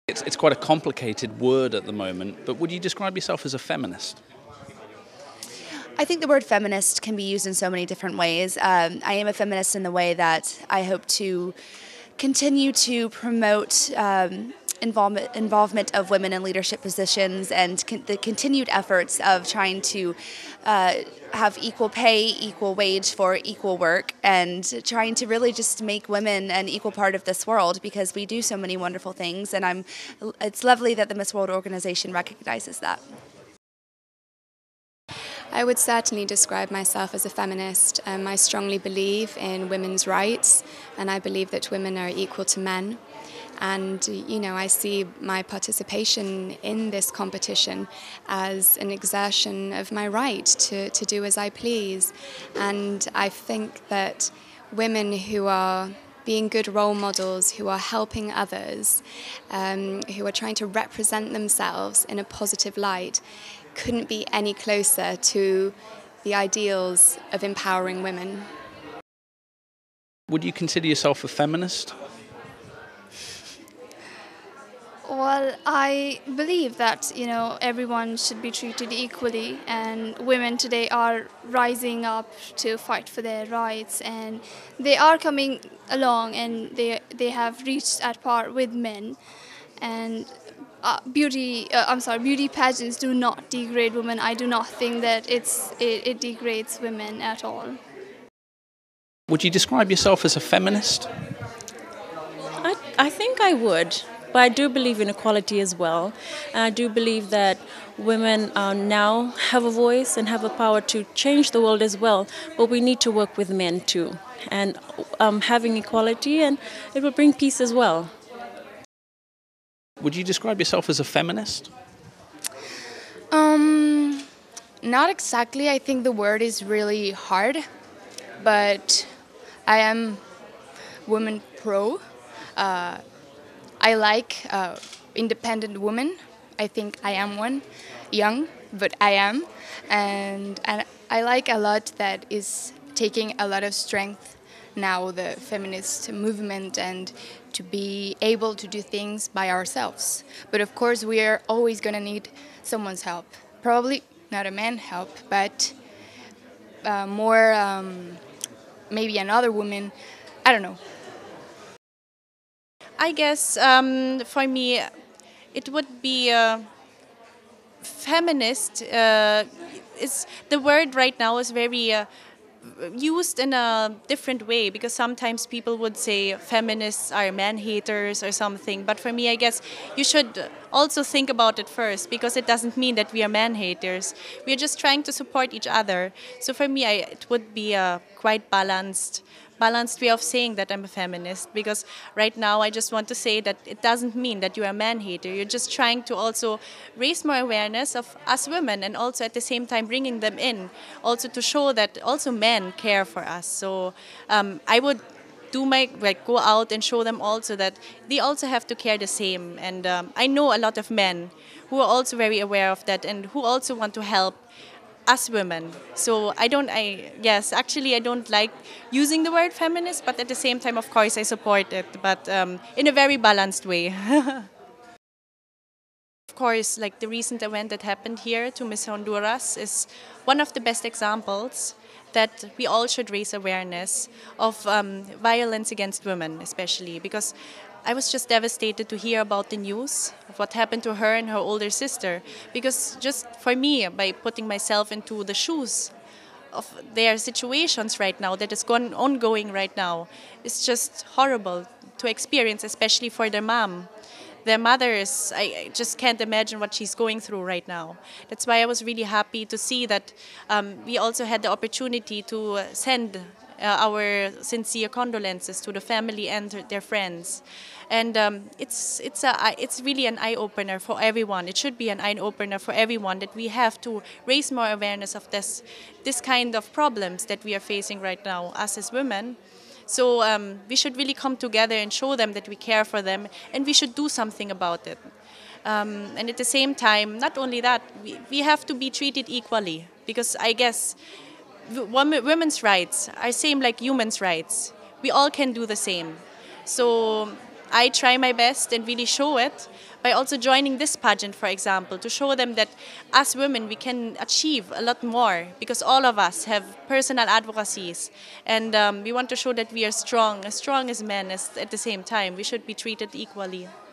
It's quite a complicated word at the moment, but would you describe yourself as a feminist? I think the word feminist can be used in so many different ways. I am a feminist in the way that I hope to continue to promote involvement of women in leadership positions and the continued efforts of trying to have equal pay, equal wage for equal work, and trying to really just make women an equal part of this world, because we do so many wonderful things, and it's lovely that the Miss World organization recognizes that. I would certainly describe myself as a feminist. I strongly believe in women's rights, and I believe that women are equal to men. And, I see my participation in this competition as an exertion of my right to do as I please. And I think that women who are being good role models, who are helping others, who are trying to represent themselves in a positive light, couldn't be any closer to the ideals of empowering women. Would you consider yourself a feminist? Well, I believe that, everyone should be treated equally, and women today are rising up to fight for their rights, and they are coming along, and they have reached at par with men. And beauty pageants do not degrade women. I do not think that it degrades women at all. Would you describe yourself as a feminist? I think I would. But I do believe in equality as well. And I do believe that women now have a voice and have a power to change the world as well. But we need to work with men too. And having equality, and it will bring peace as well. Would you describe yourself as a feminist? Not exactly. I think the word is really hard. But I am women pro. I like independent women. I think I am one. Young, but I am. And I like a lot that is taking a lot of strength now, the feminist movement, and to be able to do things by ourselves. But of course, we are always going to need someone's help. Probably not a man's help, but more maybe another woman. I don't know. I guess for me, it would be feminist. Is the word right now is very used in a different way, because sometimes people would say feminists are man haters or something. But for me, I guess you should also think about it first, because it doesn't mean that we are man haters. We are just trying to support each other. So for me, it would be a quite balanced way of saying that I'm a feminist, because right now I just want to say that it doesn't mean that you're a man-hater. You're just trying to also raise more awareness of us women, and also at the same time bringing them in, also to show that also men care for us. So I would go out and show them also that they also have to care the same. And I know a lot of men who are also very aware of that and who also want to help us women. So I don't like using the word feminist, but at the same time, of course, I support it, but in a very balanced way. Of course, like the recent event that happened here to Miss Honduras is one of the best examples that we all should raise awareness of violence against women, especially because I was just devastated to hear about the news of what happened to her and her older sister. Because just for me, by putting myself into the shoes of their situations right now, that is ongoing right now, it's just horrible to experience, especially for their mom. Their mother I just can't imagine what she's going through right now. That's why I was really happy to see that we also had the opportunity to send our sincere condolences to the family and their friends. And it's really an eye-opener for everyone. It should be an eye-opener for everyone that we have to raise more awareness of this kind of problems that we are facing right now, us as women. So we should really come together and show them that we care for them, and we should do something about it. And at the same time, not only that, we have to be treated equally, because I guess women's rights are same like humans' rights. We all can do the same. So I try my best and really show it by also joining this pageant, for example, to show them that as women we can achieve a lot more because all of us have personal advocacies, and we want to show that we are strong as men at the same time. We should be treated equally.